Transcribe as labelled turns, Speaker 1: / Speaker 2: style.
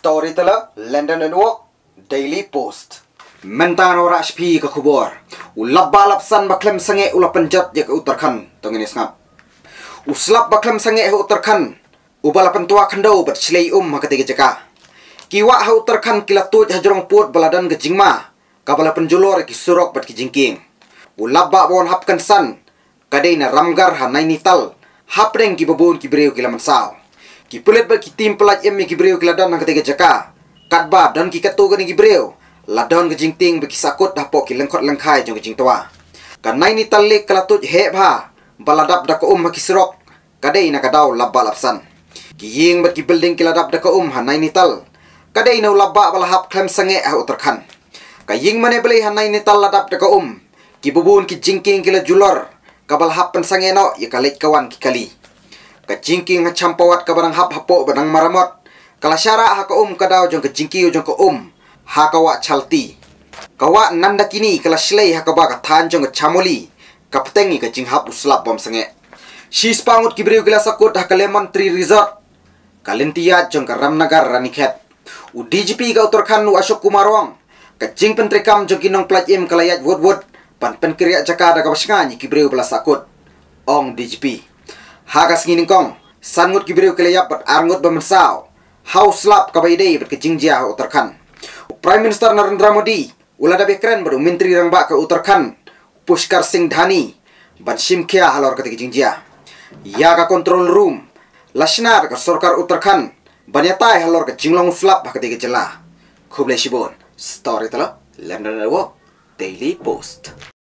Speaker 1: Storyteller, London and Walk, Daily Post. Mentano Rashpi ka khubor. Ulab balap san baklem sange ula Punjab je ke Uttarakhand tong ini ngap. Uslap baklem sange he Uttarakhand. Ubalapan tua khandau bat slei hakati jaka. Kiwa ha Uttarakhand kilatut hajrong put baladan ke jingma. Kabala penjulor ki surok bat ki jingking. Ulab ba bon hapkan san. Kadai na ramgar ha Nainital. Hapreng ki babun ki breu ki lamansau. Ki pulet ba ki tim pelat em ki breu ki ladan hakati jaka. Katba dan ki katu gani ki breu. Ladon ke jingting beki sakut dapok ki lengkot lengkai jong ke jing tua. Kan Nainital lek kalatut he bha. Baladap da ko ha ki surok. Kadai na kadau labba lapsan. Ki ying bat ki building ki ladap da ko ha Nainital. Kadai na labba balahap klem sange ha Uttarakhand. Ka ying mane beli ha Nainital ladap da ko ki bubun ki jingking ki la julor. Kabal hap pen sange no ya kalek kawan ki kali. Ka jingking ha champawat ka barang hap hapo barang maramot. Kala syara ha ko kadau jong ke jingki jong ko ha kawa chalti. Kawa nanda kini kala slei ha kaba ka than jong ke chamoli. Ka petengi ka jing hap uslap bom sange. Shis pangut ki breu kila sakut ha ka Lemon Tree Resort. Kalintia jong ka Ramnagar Ranikhet. U DGP ka Uttarakhand u Ashok Kumarwang. Ka jing pentrekam jong kinong plat im kalayat wood. Pan penkriya Jakarta ka basnganyi ki breu bela sakut. Ong DGP. Hagas ngining kong. Sangut ki breu kalayap bat arngut bamensau. House lap ka baidei bat ke jingjia Uttarakhand. Prime Minister Narendra Modi ulada bekren baru menteri rangba ke Uttarakhand Pushkar Singh Dhani ban simkhia halor ke jingjia. Ya ka control room Lashnar ka Sarkar Uttarakhand banyatai halor ke jinglong slap ke jela. Khuble shibon Storyteller, London and Walk, Daily Post.